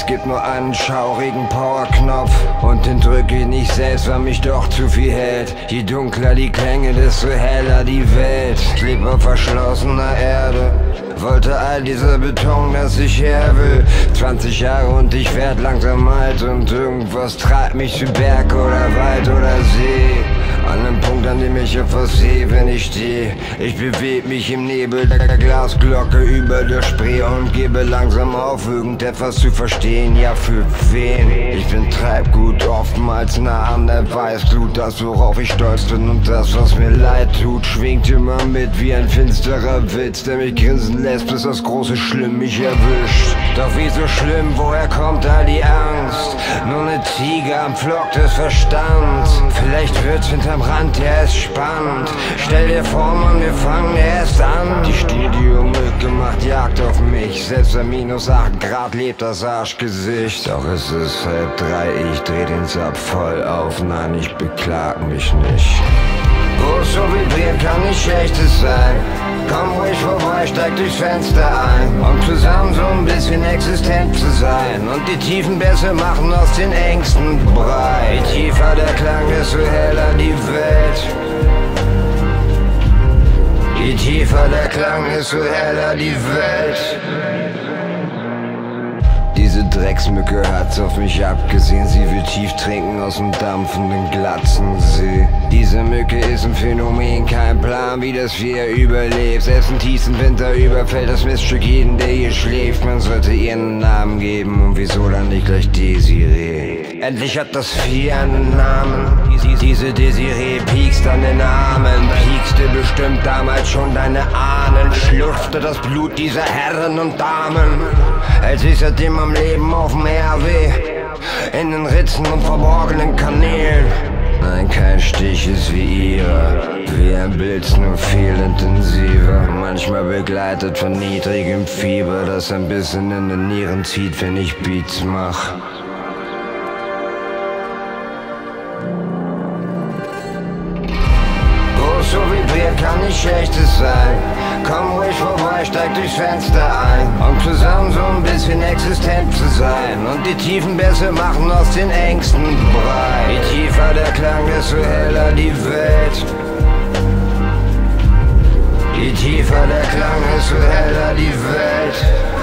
Es gibt nur einen schaurigen Powerknopf und den drücke ich nicht selbst, weil mich doch zu viel hält. Je dunkler die Klänge, desto heller die Welt. Ich lebe auf verschlossener Erde, wollte all dieser Beton, dass ich her will. 20 Jahre und ich werd langsam alt und irgendwas treibt mich zu Berg oder Wald oder See. An einem Punkt, an dem ich etwas sehe, wenn ich stehe. Ich bewege mich im Nebel der Glasglocke über der Spree und gebe langsam auf, irgendetwas zu verstehen. Ja, für wen? Ich bin Treibgut, oftmals nah an der Weißglut. Das, worauf ich stolz bin und das, was mir leid tut, schwingt immer mit wie ein finsterer Witz, der mich grinsen lässt, bis das große Schlimm mich erwischt. Doch wieso schlimm, woher kommt all die Angst? Nur ne Ziege am Pflock des Verstands. Vielleicht wird's hinterm Rand, der ist spannend. Stell dir vor, Mann, wir fangen erst an. Die Studiomücke macht Jagd auf mich. Selbst bei -8 Grad lebt das Arschgesicht. Doch es ist 2:30, ich dreh den Saab voll auf. Nein, ich beklag mich nicht. Wo es so vibriert, kann nicht Schlechtes sein. Komm ruhig vorbei, steig durchs Fenster ein, um zusammen so ein bisschen existent zu sein. Und die tiefen Bässe machen aus den Ängsten breit. Je tiefer der Klang, desto heller die Welt. Je tiefer der Klang, desto heller die Welt. Diese Drecksmücke hat's auf mich abgesehen. Sie will tief trinken aus dem dampfenden Glatzensee. Diese Mücke ist ein Phänomen, kein Plan, wie das wir überlebt. Selbst im tiefsten Winter überfällt das Miststück jeden, der hier schläft. Man sollte ihr einen Namen geben und wieso dann nicht gleich Desiree? Endlich hat das Vieh einen Namen. Diese Desiree piekst an den Armen. Piekste bestimmt damals schon deine Ahnen. Schlürfte das Blut dieser Herren und Damen. Als ich seitdem am Leben auf dem RW, in den Ritzen und verborgenen Kanälen. Nein, kein Stich ist wie ihrer, wie ein Blitz, nur viel intensiver. Manchmal begleitet von niedrigem Fieber, das ein bisschen in den Nieren zieht, wenn ich Beats mach. So vibriert, kann nicht Schlechtes sein. Komm ruhig vorbei, steig durchs Fenster ein, um zusammen so ein bisschen existent zu sein. Und die tiefen Bässe machen aus den Ängsten breit. Je tiefer der Klang, desto heller die Welt. Je tiefer der Klang, desto heller die Welt.